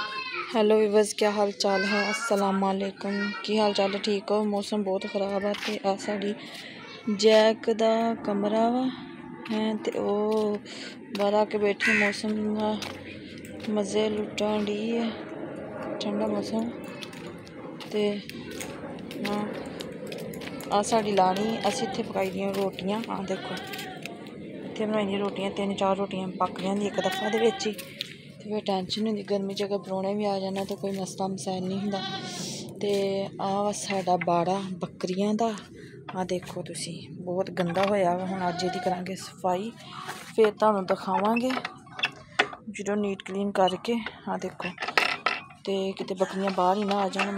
Hello weavers, क्या हाल चाल है। अस्सलाम वालेकुम। की हाल चाल है? ठीक हो? मौसम बहुत ख़राब है ते आ साड़ी जैक दा कमरा वा है ते ओ बाहर आके बैठी मौसम दा मज़े लुटन डी है। ठंडा मौसम ते हाँ आ साड़ी लानी अस इत्थे पकाई दियां रोटियां। हाँ देखो इत्थे बनाई दियां रोटियां, 3-4 रोटियां पक जांदी एक दफ़ा दे विच ही। फिर टेंशन नहीं होंदी, गर्मी च अगर परौने भी आ जाना तो कोई मसला मसैल नहीं होंदा। ते आ साडा बाड़ा बकरियां दा आ देखो तुसी बहुत गंदा होया वा। हुण अज्ज इहदी करांगे सफाई, फिर तुहानूं दिखावांगे जो नीट क्लीन करके। आ देखो ते किते बकरियां बाहर ही ना आ जान।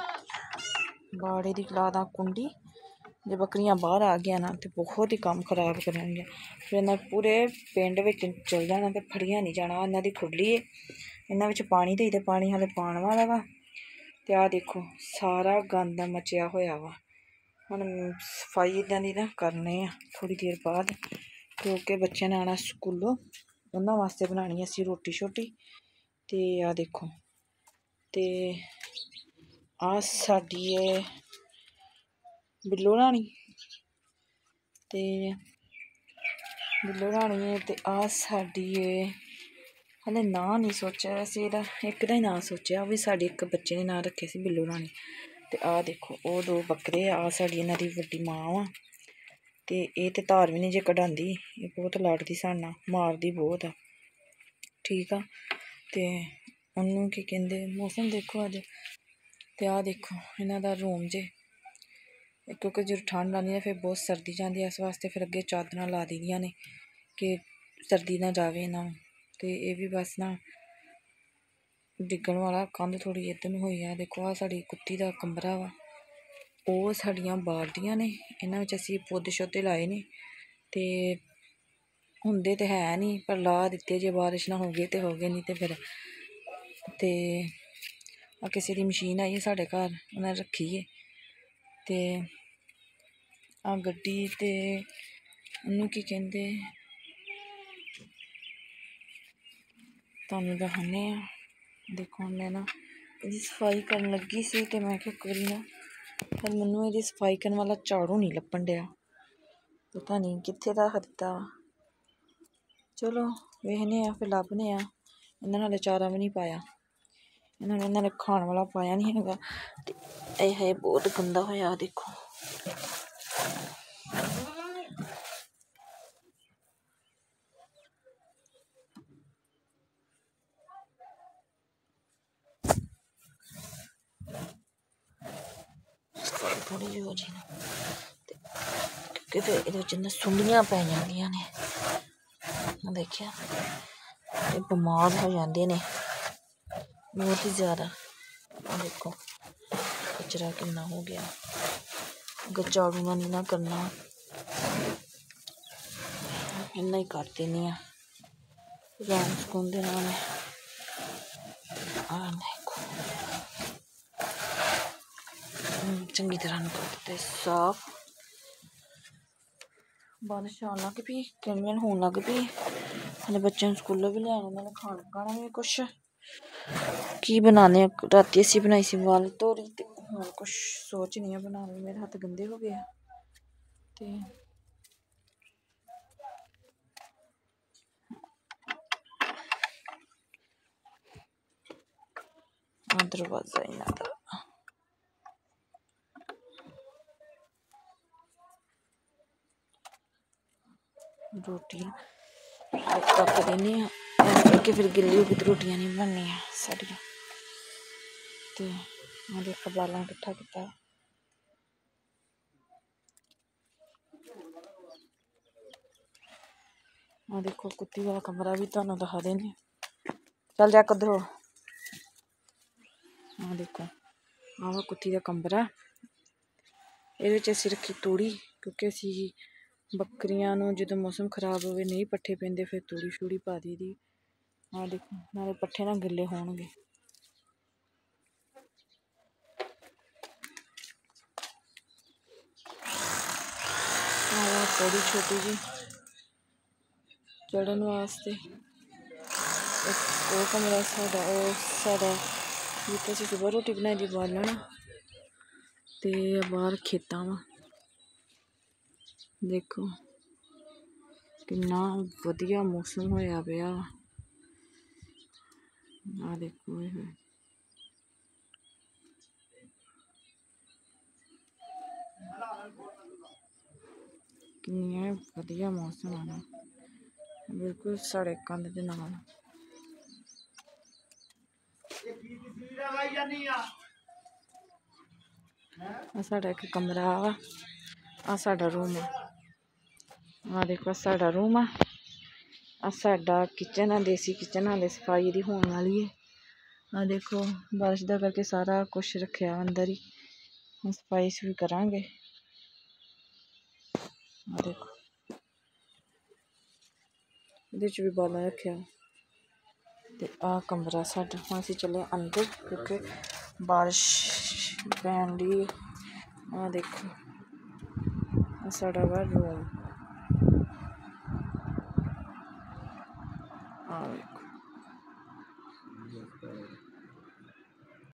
मैं बाड़े दी ला दा कुंडी, जे बकरियां बाहर आ गया ना तो बहुत ही काम खराब करेंगे। फिर इन्हें पूरे पिंड विच चल जाना तो फड़िया नहीं जाना। इन्हां दी खुली है, इन्हां विच पानी ते पानी हाले पाण वाला वा। ते आ देखो सारा गंद मचिया होया वा। हुण सफाई इन्हां दी ना करने आ थोड़ी देर बाद, क्योंकि बच्चों ने आना स्कूलों, उन्हां वास्ते बनानी असीं रोटी शोटी। ते आ देखो ते आ साडी बिल्लो रानी ते बिल्लो रानी है। ते आ साडी हले नां नहीं सोचा वैसे एह्दा, इक दा ही नां सोचेआ, भी साढ़े इक बच्चे ने नां रखे सी बिल्लो रानी। ते आ देखो ओह् 2 बकरे आ साड़ी इन्हां दी बड्डी मां वा। ते एह् ते धार भी नहीं जे कढांदी, एह् बहुत लड़दी साढ़े नाल, मारदी बहुत आ। ठीक आ ते उन्नू की कहंदे मौसम देखो अज। ते आ देखो इन्हां दा रूम जे, क्योंकि जो ठंड आनी है फिर बहुत सर्दी जाती है, इस वास्ते फिर अगे चादरां ला दी दियां ने कि सर्दी ना जावे इन्हां नूं। ते एह् भी बस ना डिग्गन वाला, कंध थोड़ी इधर नूं होई है। देखो आ साड़ी कुत्ती दा कमरा वा, ओह् साड़ियां बाल्टियां ने, इन्हां विच असीं पौधे शौधे लाए ने। ते हुंदे ते है नहीं पर ला दित्ते, जे बारिश ना होगी तो होगे, नहीं तो फिर ते आ किसी दी मशीन आई है साढ़े घर, उन्हें रखी है। ते आ गड्डी ते उन्नू की कहंदे तुहानूं दिखाने आ। देखो मैं ना इहदी सफाई करन लगी सी ते मैं इक बारी ना, पर मैनूं इहदी सफाई करन वाला झाड़ू नहीं लब्भन दिया, पता नहीं कित्थे रख दित्ता। चलो वेखने आ फिर लभने आ। इन्हां ने हाले चारा भी नहीं पाया, इन्हां ने खाण वाला पाया नहीं हैगा। ते आए हाय बहुत गंदा होया देखो। थोड़ी जी हो जी ना, क्योंकि फिर इहदे विच ना सुंडियां पै जांदियां ने, देखिया बीमार हो जाते ने बहुत ही ज़्यादा। देखो कचरा कितना हो गया, अगर झाड़ू ना नहीं ना करना, इन्ना ही कर देनी आ रैन सकून दे नाल। देखो चंगी तरह करते साफ, बारिश आन लग पई, किन होन लग पई। हले बच्चों स्कूलों भी लैन, उन्होंने खाना पकाना भी कुछ की बनाने। राती असी बनाई सी वाल तोरी, ते हुण कुछ सोच नहीं है बनाने, मेरे हत्थ गंदे हो गए। ते दरवाजा इन्हां दा रोटियां पक देने कि फिर गिल्ली होगी तो रोटियां नहीं बननियां साड़ियां। ते देखो बालन किट्ठा कीता। देखो कुत्ती वाला कमरा भी तुहानूं दिखा देने। चल जा उधर हो। देखो आवा कुत्ती का कमरा, ये असीं रखी तूड़ी, क्योंकि असीं बकरियां नूं जो मौसम खराब होवे नहीं पट्ठे पेंदे, फिर तूड़ी शूड़ी पा दी दी। देखो नाले पट्ठे ना गिले होणगे। थोड़ी छोटी जी चढ़न वास्ते, एक वो कमरा साढ़ा जित्थे असीं सुबह रोटी बनाई दी बालन ते बाहर खेतां वा देखो किन्ना वधिया मौसम होया पिया। आ देखो किन्ना वधिया मौसम है ना, बिल्कुल साढ़े कंध दे नाल। साढ़ा एक कमरा वा, आ साढ़ा रूम है। आ देखो साढ़ा रूम है, आ साढ़ा किचन है, देसी किचन हाले सफाई दी होने वाली है। आ देखो बारिश दा करके सारा कुछ रखा अंदर ही, सफाई सफूई करांगे। आ देखो इहदे च भी बालन रखा ते आ कमरा साढ़ा। हुण असीं चले अंदर क्योंकि बारिश पैन दी। आ देखो साढ़ा वा रूम। आ देखो